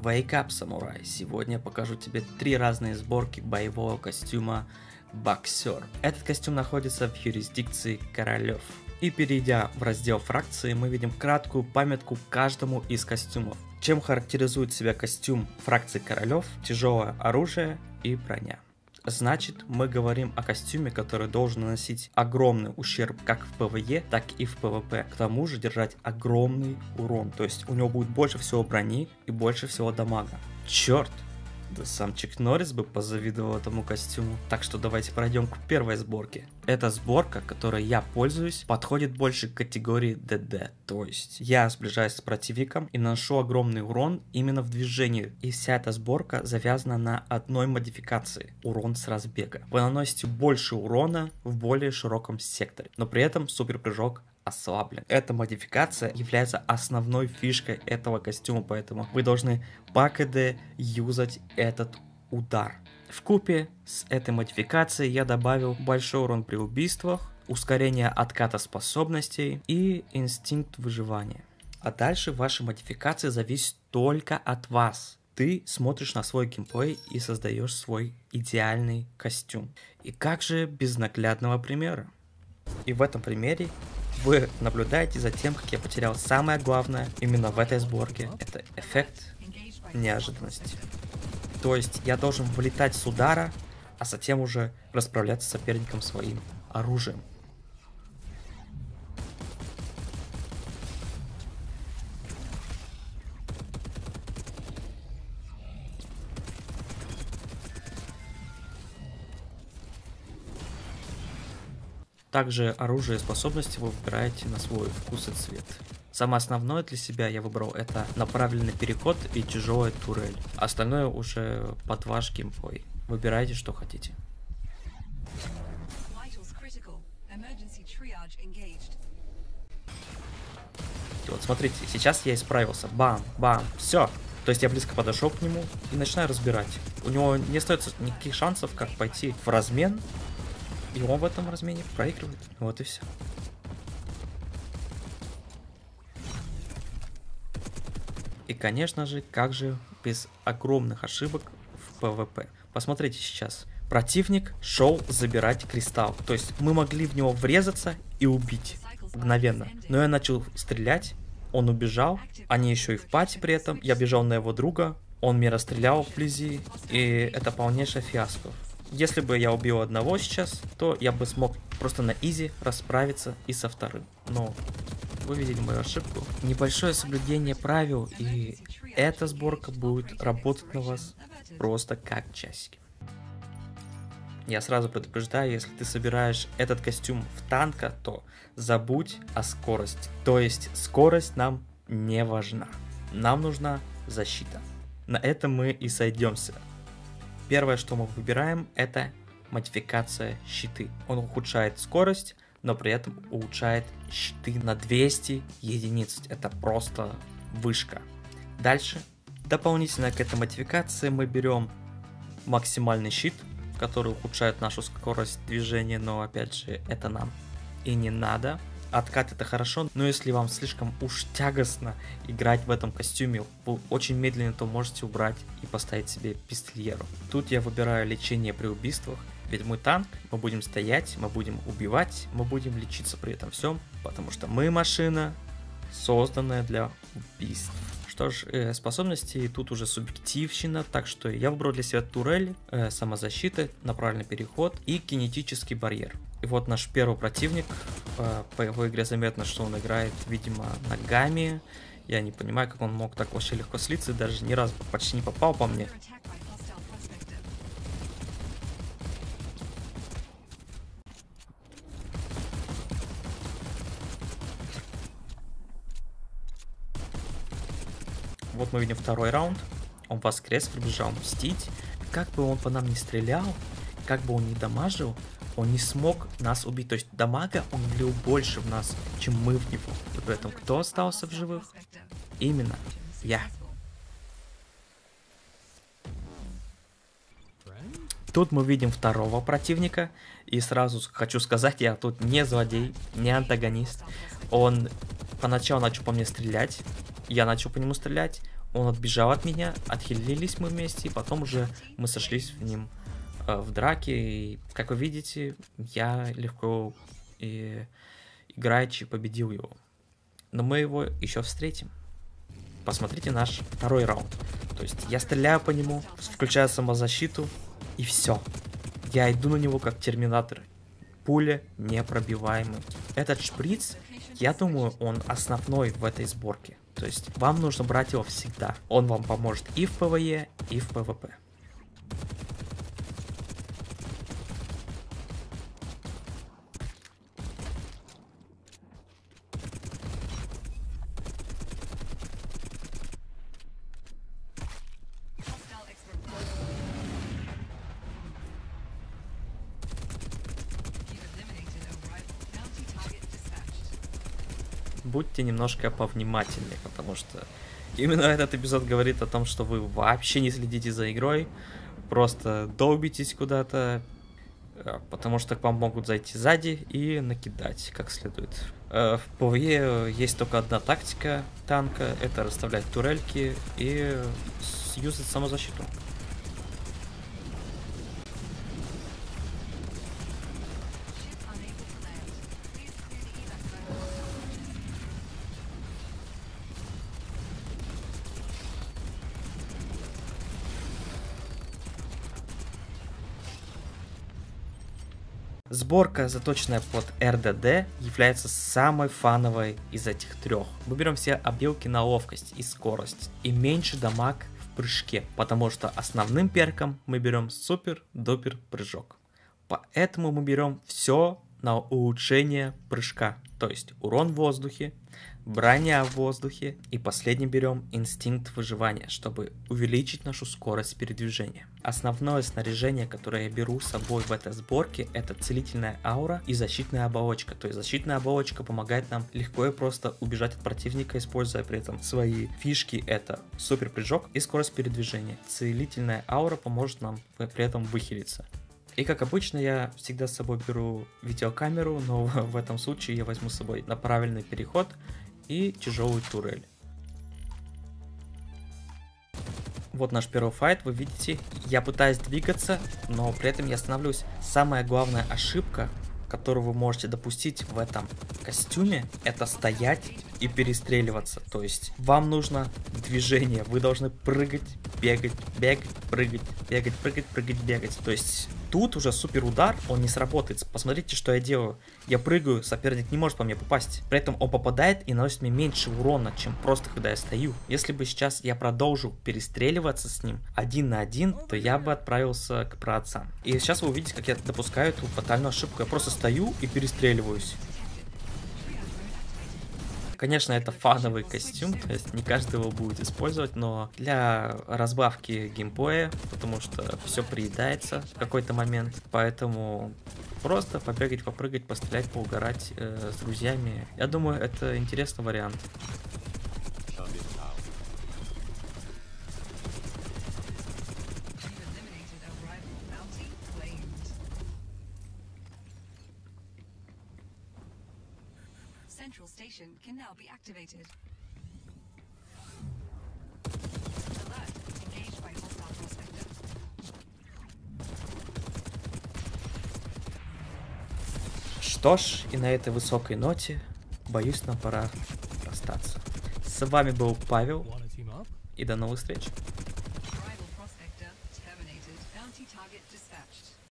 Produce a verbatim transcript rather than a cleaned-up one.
Wake up, самурай! Сегодня я покажу тебе три разные сборки боевого костюма Боксер. Этот костюм находится в юрисдикции королев. И перейдя в раздел фракции, мы видим краткую памятку каждому из костюмов. Чем характеризует себя костюм фракции королев? Тяжелое оружие и броня. Значит, мы говорим о костюме, который должен наносить огромный ущерб как в ПВЕ, так и в ПВП. К тому же держать огромный урон, то есть у него будет больше всего брони и больше всего дамага. Черт! Да сам Чак Норрис бы позавидовал этому костюму. Так что давайте пройдем к первой сборке. Эта сборка, которой я пользуюсь, подходит больше к категории ДД. То есть я сближаюсь с противником и наношу огромный урон именно в движении. И вся эта сборка завязана на одной модификации. Урон с разбега. Вы наносите больше урона в более широком секторе. Но при этом супер прыжок ослаблен. Эта модификация является основной фишкой этого костюма, поэтому вы должны по КД юзать этот удар. Вкупе с этой модификацией я добавил большой урон при убийствах, ускорение отката способностей и инстинкт выживания. А дальше ваши модификации зависят только от вас. Ты смотришь на свой геймплей и создаешь свой идеальный костюм. И как же без наглядного примера? И в этом примере вы наблюдаете за тем, как я потерял самое главное именно в этой сборке. Это эффект неожиданности. То есть я должен вылетать с удара, а затем уже расправляться с соперником своим оружием. Также оружие и способности вы выбираете на свой вкус и цвет. Самое основное для себя я выбрал это направленный переход и тяжелая турель. Остальное уже под ваш геймплей. Выбирайте, что хотите. И вот смотрите, сейчас я исправился. Бам, бам, все. То есть я близко подошел к нему и начинаю разбирать. У него не остается никаких шансов, как пойти в размен. И он в этом размене проигрывает. Вот и все. И конечно же, как же без огромных ошибок в ПВП. Посмотрите сейчас. Противник шел забирать кристалл. То есть мы могли в него врезаться и убить мгновенно. Но я начал стрелять, он убежал. Они еще и в пати при этом. Я бежал на его друга, он меня расстрелял вблизи. И это полнейшая фиаско. Если бы я убил одного сейчас, то я бы смог просто на изи расправиться и со вторым. Но вы видели мою ошибку. Небольшое соблюдение правил, и эта сборка будет работать на вас просто как часики. Я сразу предупреждаю, если ты собираешь этот костюм в танка, то забудь о скорости. То есть скорость нам не важна. Нам нужна защита. На этом мы и сойдемся. Первое, что мы выбираем, это модификация щиты. Он ухудшает скорость, но при этом улучшает щиты на двести единиц. Это просто вышка. Дальше, дополнительно к этой модификации мы берем максимальный щит, который ухудшает нашу скорость движения, но опять же это нам и не надо. Откат это хорошо, но если вам слишком уж тягостно играть в этом костюме, вы очень медленно, то можете убрать и поставить себе пистольеру. Тут я выбираю лечение при убийствах, ведь мы танк, мы будем стоять, мы будем убивать, мы будем лечиться при этом всем, потому что мы машина, созданная для убийств. Что ж, э, способности тут уже субъективщина, так что я выбрал для себя турель, э, самозащита, направленный переход и кинетический барьер. И вот наш первый противник, э, по его игре заметно, что он играет, видимо, ногами. Я не понимаю, как он мог так вообще легко слиться, даже ни разу почти не попал по мне. Вот мы видим второй раунд. Он воскрес, прибежал мстить. Как бы он по нам не стрелял, как бы он не дамажил, он не смог нас убить. То есть дамага он влил больше в нас, чем мы в него. И при этом кто остался в живых? Именно я. Тут мы видим второго противника. И сразу хочу сказать, я тут не злодей, не антагонист. Он поначалу начал по мне стрелять. Я начал по нему стрелять. Он отбежал от меня, отхилились мы вместе, и потом уже мы сошлись в ним э, в драке. И, как вы видите, я легко и играючи победил его. Но мы его еще встретим. Посмотрите наш второй раунд. То есть я стреляю по нему, включаю самозащиту, и все. Я иду на него как терминатор. Пуля непробиваемый. Этот шприц, я думаю, он основной в этой сборке. То есть вам нужно брать его всегда. Он вам поможет и в ПВЕ, и в ПВП. Будьте немножко повнимательнее, потому что именно этот эпизод говорит о том, что вы вообще не следите за игрой, просто долбитесь куда-то, потому что к вам могут зайти сзади и накидать как следует. В ПВЕ есть только одна тактика танка, это расставлять турельки и юзать самозащиту. Сборка, заточенная под эр дэ дэ, является самой фановой из этих трех. Мы берем все обилки на ловкость и скорость, и меньше дамаг в прыжке, потому что основным перком мы берем супер-дупер прыжок. Поэтому мы берем все на улучшение прыжка, то есть урон в воздухе, броня в воздухе, и последним берем инстинкт выживания, чтобы увеличить нашу скорость передвижения. Основное снаряжение, которое я беру с собой в этой сборке, это целительная аура и защитная оболочка. То есть защитная оболочка помогает нам легко и просто убежать от противника, используя при этом свои фишки. Это супер прыжок и скорость передвижения. Целительная аура поможет нам при этом выхилиться. И как обычно, я всегда с собой беру видеокамеру, но в этом случае я возьму с собой на правильный переход и тяжелую турель. Вот наш первый файт, вы видите, я пытаюсь двигаться, но при этом я остановлюсь. Самая главная ошибка, которую вы можете допустить в этом костюме, это стоять и перестреливаться. То есть вам нужно движение, вы должны прыгать, бегать, бегать, прыгать, бегать, прыгать, прыгать, бегать. То есть тут уже супер удар, он не сработает. Посмотрите, что я делаю. Я прыгаю, соперник не может по мне попасть. При этом он попадает и наносит мне меньше урона, чем просто когда я стою. Если бы сейчас я продолжил перестреливаться с ним один на один, то я бы отправился к праотцам. И сейчас вы увидите, как я допускаю эту фатальную ошибку. Я просто стою и перестреливаюсь. Конечно, это фановый костюм, то есть не каждый его будет использовать, но для разбавки геймплея, потому что все приедается в какой-то момент, поэтому просто побегать, попрыгать, пострелять, поугарать э, с друзьями, я думаю, это интересный вариант. Central station can now be activated. Alert, engaged by hostile prospector. Что ж, и на этой высокой ноте, боюсь, нам пора расстаться. С вами был Павел, и до новых встреч.